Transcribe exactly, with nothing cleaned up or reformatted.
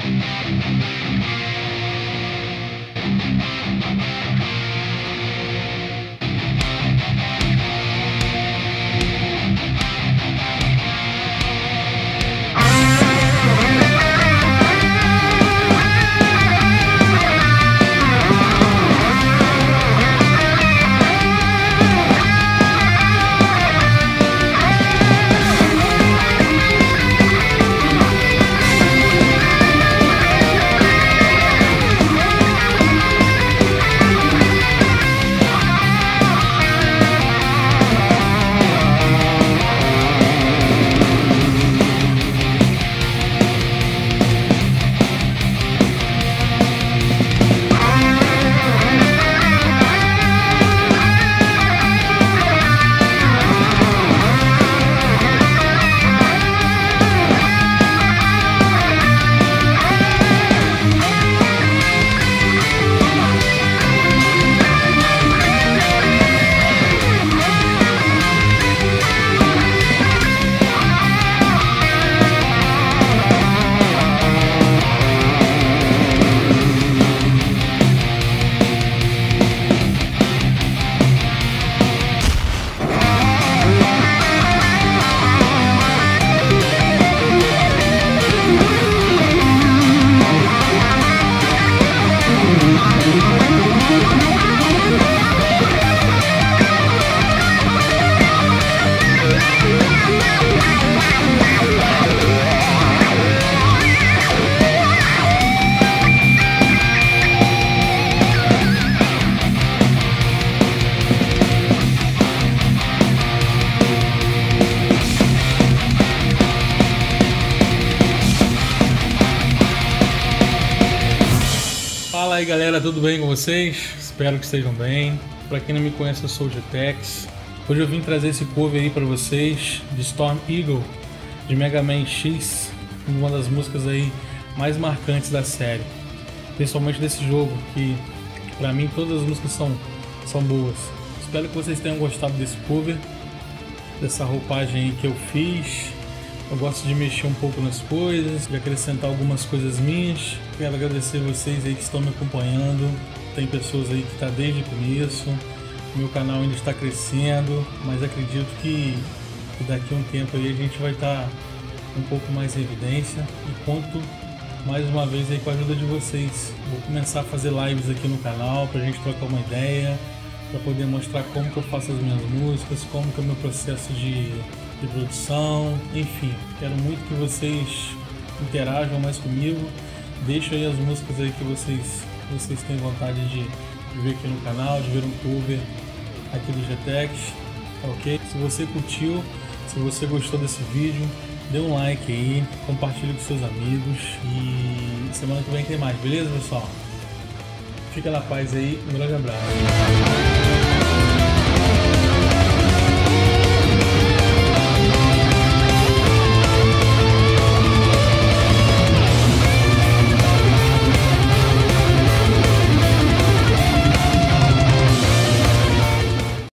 Fala aí galera, tudo bem com vocês? Espero que estejam bem. Para quem não me conhece, eu sou o Getex. Hoje eu vim trazer esse cover aí para vocês de Storm Eagle, de Mega Man X, uma das músicas aí mais marcantes da série, principalmente desse jogo, que para mim todas as músicas são, são boas. Espero que vocês tenham gostado desse cover, dessa roupagem aí que eu fiz. Eu gosto de mexer um pouco nas coisas, de acrescentar algumas coisas minhas. Quero agradecer vocês aí que estão me acompanhando. Tem pessoas aí que estão desde o começo. Meu canal ainda está crescendo, mas acredito que, que daqui a um tempo aí a gente vai estar um pouco mais em evidência. E conto mais uma vez aí com a ajuda de vocês. Vou começar a fazer lives aqui no canal para a gente trocar uma ideia, para poder mostrar como que eu faço as minhas músicas, como que é o meu processo de de produção, enfim, quero muito que vocês interajam mais comigo, deixem aí as músicas aí que vocês, vocês têm vontade de, de ver aqui no canal, de ver um cover aqui do Getex, ok? Se você curtiu, se você gostou desse vídeo, dê um like aí, compartilhe com seus amigos e semana que vem tem mais, beleza pessoal? Fica na paz aí, um grande abraço.